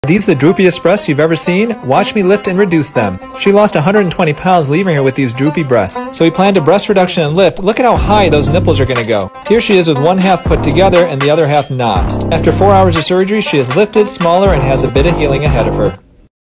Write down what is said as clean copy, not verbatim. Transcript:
Are these the droopiest breasts you've ever seen? Watch me lift and reduce them. She lost 120 pounds leaving her with these droopy breasts. So we planned a breast reduction and lift. Look at how high those nipples are gonna go. Here she is with one half put together and the other half not. After 4 hours of surgery, she is lifted, smaller, and has a bit of healing ahead of her.